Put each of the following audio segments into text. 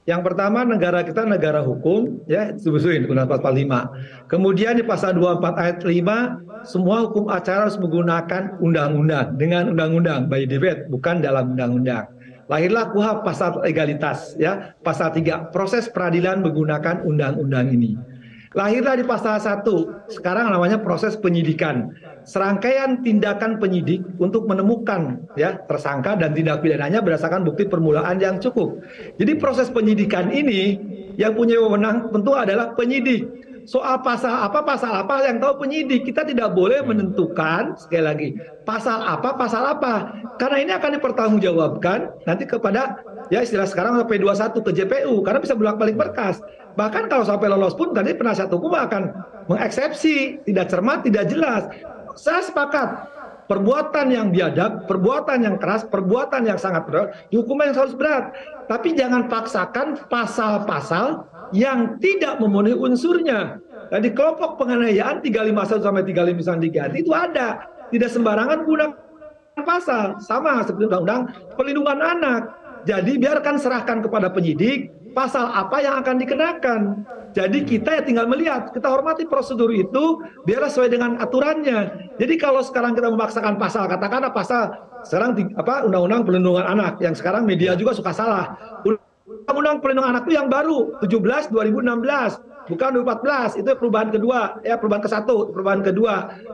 Yang pertama, negara kita negara hukum, ya, sesuai Undang-Undang pasal 5. Kemudian di pasal 24 ayat 5, semua hukum acara harus menggunakan undang-undang, dengan undang-undang, by debate, bukan dalam undang-undang. Lahirlah KUHP pasal legalitas, ya, pasal 3, proses peradilan menggunakan undang-undang ini. Lahirlah di pasal 1, sekarang namanya proses penyidikan. Serangkaian tindakan penyidik untuk menemukan, ya, tersangka dan tindak pidananya berdasarkan bukti permulaan yang cukup. Jadi proses penyidikan ini yang punya wewenang tentu adalah penyidik. Soal pasal apa yang tahu penyidik. Kita tidak boleh menentukan, sekali lagi, pasal apa. Karena ini akan dipertanggungjawabkan nanti kepada, ya, istilah sekarang P21 ke JPU, karena bisa bolak-balik berkas. Bahkan kalau sampai lolos pun tadi penasihat hukum akan mengeksepsi, tidak cermat, tidak jelas. Saya sepakat, perbuatan yang biadab, perbuatan yang keras, perbuatan yang sangat berat, hukuman yang harus berat. Tapi jangan paksakan pasal-pasal yang tidak memenuhi unsurnya. Nah, di kelompok penganiayaan 351 sampai 353 itu ada. Tidak sembarangan gunakan pasal. Sama seperti Undang-Undang Perlindungan Anak. Jadi biarkan serahkan kepada penyidik pasal apa yang akan dikenakan. Jadi kita ya tinggal melihat, kita hormati prosedur itu biar sesuai dengan aturannya. Jadi kalau sekarang kita memaksakan pasal, katakanlah pasal sekarang Undang-Undang Perlindungan Anak yang sekarang media juga suka salah. Undang-Undang Perlindungan Anak itu yang baru 17 2016, bukan 2014. Itu perubahan kedua, ya, perubahan ke-1, perubahan kedua.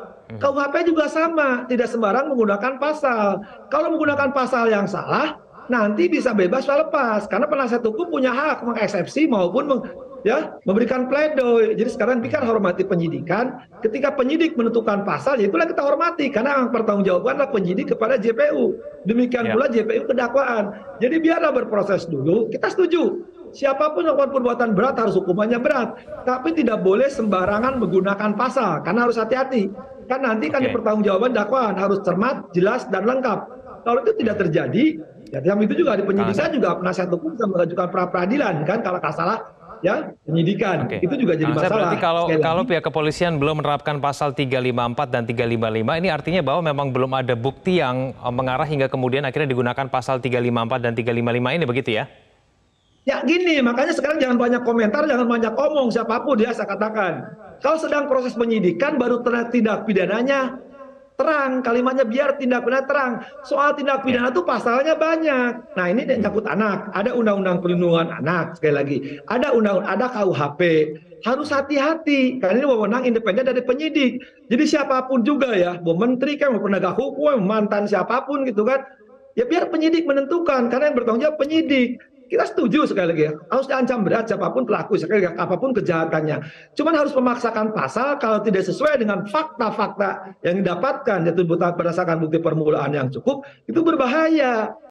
KUHP juga sama, tidak sembarang menggunakan pasal. Kalau menggunakan pasal yang salah, nanti bisa bebas lepas, karena penasihat hukum punya hak mengeksepsi maupun memberikan pledoi. Jadi sekarang kita hormati penyidikan. Ketika penyidik menentukan pasal, ya itulah kita hormati, karena yang pertanggungjawaban adalah penyidik kepada JPU. Demikian pula JPU kedakwaan. Jadi biarlah berproses dulu. Kita setuju, siapapun yang melakukan perbuatan berat harus hukumannya berat, tapi tidak boleh sembarangan menggunakan pasal, karena harus hati-hati. Kan nanti kan dipertanggungjawabkan dakwaan harus cermat, jelas, dan lengkap. Kalau itu tidak terjadi, ya, yang itu juga di penyidikan juga penasihat hukum bisa mengajukan pra peradilan, kan, kalau salah, ya, penyidikan. Itu juga jadi masalah. Berarti kalau pihak kepolisian belum menerapkan pasal 354 dan 355, ini artinya bahwa memang belum ada bukti yang mengarah hingga kemudian akhirnya digunakan pasal 354 dan 355 ini, begitu ya? Ya gini, makanya sekarang jangan banyak komentar, jangan banyak omong siapapun, ya, saya katakan. Kalau sedang proses penyidikan baru tindak pidananya terang, kalimatnya biar tindak pidana terang. Soal tindak pidana itu pasalnya banyak. Nah, ini nyangkut anak. Ada Undang-Undang Perlindungan Anak, sekali lagi. Ada KUHP. Harus hati-hati, karena ini wewenang independen dari penyidik. Jadi siapapun juga, ya, mau menteri kan, mau penegak hukum, mantan siapapun gitu kan, ya biar penyidik menentukan, karena yang bertanggung jawab penyidik. Kita setuju sekali lagi, ya, harus diancam berat siapapun pelaku, sekali lagi, apapun kejahatannya. Cuman harus memaksakan pasal kalau tidak sesuai dengan fakta-fakta yang didapatkan, yaitu berdasarkan bukti permulaan yang cukup, itu berbahaya.